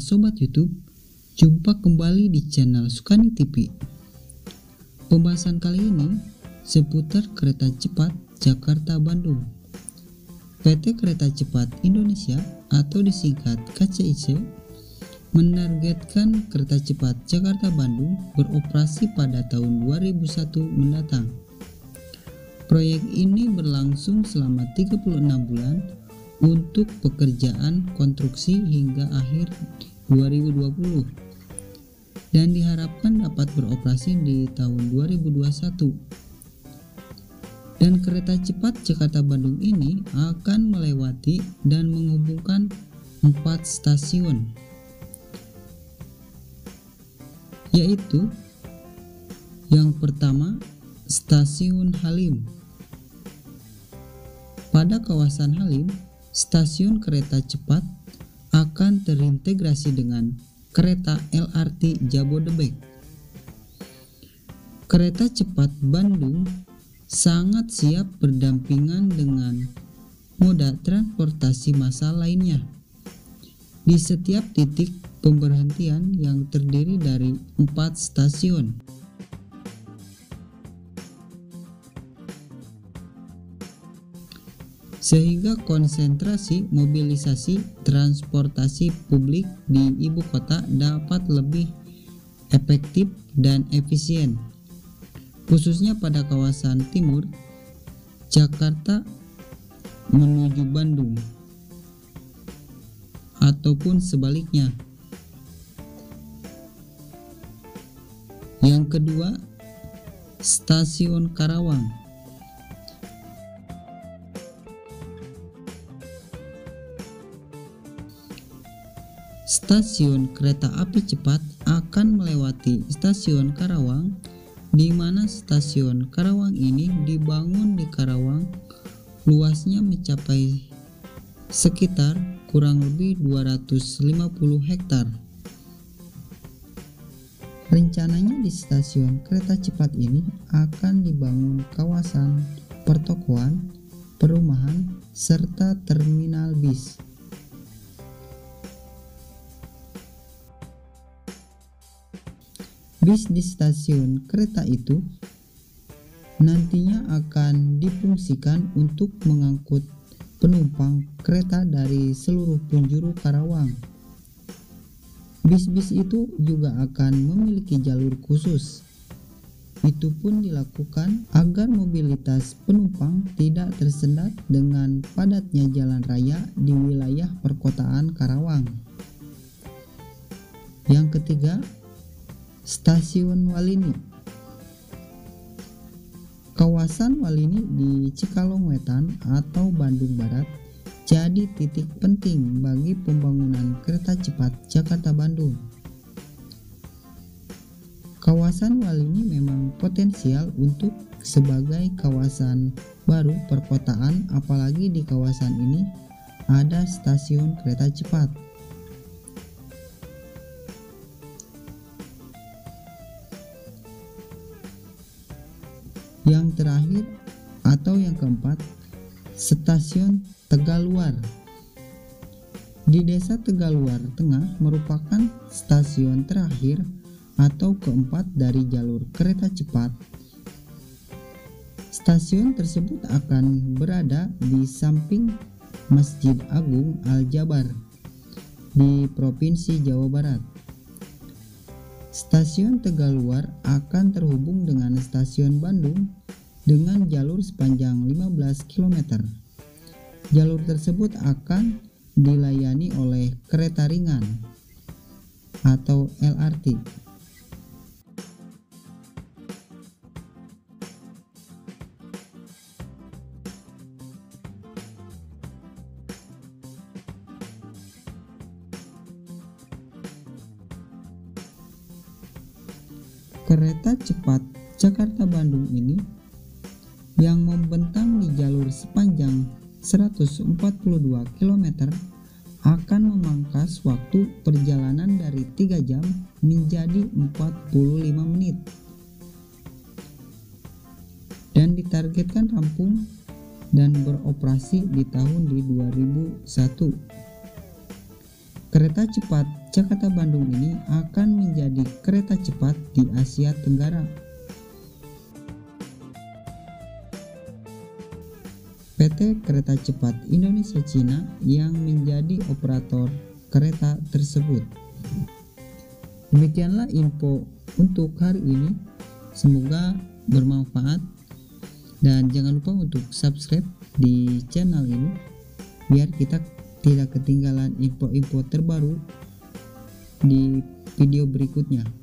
Sobat YouTube, jumpa kembali di channel Sukani TV. Pembahasan kali ini seputar kereta cepat Jakarta-Bandung. PT Kereta Cepat Indonesia atau disingkat KCIC menargetkan kereta cepat Jakarta-Bandung beroperasi pada tahun 2001 mendatang. Proyek ini berlangsung selama 36 bulan untuk pekerjaan konstruksi hingga akhir 2020 dan diharapkan dapat beroperasi di tahun 2021. Dan kereta cepat Jakarta-Bandung ini akan melewati dan menghubungkan 4 stasiun, yaitu yang pertama Stasiun Halim. Pada kawasan Halim, stasiun kereta cepat akan terintegrasi dengan kereta LRT Jabodebek. Kereta cepat Bandung sangat siap berdampingan dengan moda transportasi massal lainnya di setiap titik pemberhentian yang terdiri dari 4 stasiun. Sehingga konsentrasi mobilisasi transportasi publik di ibu kota dapat lebih efektif dan efisien, khususnya pada kawasan timur Jakarta menuju Bandung ataupun sebaliknya. Yang kedua, Stasiun Karawang. Stasiun kereta api cepat akan melewati Stasiun Karawang, di mana Stasiun Karawang ini dibangun di Karawang, luasnya mencapai sekitar kurang lebih 250 hektar. Rencananya di stasiun kereta cepat ini akan dibangun kawasan pertokoan, perumahan, serta terminal bis. Bis di stasiun kereta itu nantinya akan difungsikan untuk mengangkut penumpang kereta dari seluruh penjuru Karawang. Bis-bis itu juga akan memiliki jalur khusus. Itu pun dilakukan agar mobilitas penumpang tidak tersendat dengan padatnya jalan raya di wilayah perkotaan Karawang. Yang ketiga, Stasiun Walini. Kawasan Walini di Cikalong Wetan atau Bandung Barat jadi titik penting bagi pembangunan kereta cepat Jakarta-Bandung. Kawasan Walini memang potensial untuk sebagai kawasan baru perkotaan, apalagi di kawasan ini ada stasiun kereta cepat. Yang terakhir atau yang keempat, Stasiun Tegaluar. Di Desa Tegaluar Tengah merupakan stasiun terakhir atau keempat dari jalur kereta cepat. Stasiun tersebut akan berada di samping Masjid Agung Al-Jabar di Provinsi Jawa Barat. Stasiun Tegaluar akan terhubung dengan Stasiun Bandung dengan jalur sepanjang 15 km. Jalur tersebut akan dilayani oleh kereta ringan atau LRT. Kereta cepat Jakarta-Bandung ini yang membentang di jalur sepanjang 142 km akan memangkas waktu perjalanan dari 3 jam menjadi 45 menit dan ditargetkan rampung dan beroperasi di tahun 2001. Kereta cepat Jakarta-Bandung ini akan menjadi kereta cepat di Asia Tenggara. PT Kereta Cepat Indonesia Cina yang menjadi operator kereta tersebut. Demikianlah info untuk hari ini. Semoga bermanfaat dan jangan lupa untuk subscribe di channel ini biar kita tidak ketinggalan info-info terbaru di video berikutnya.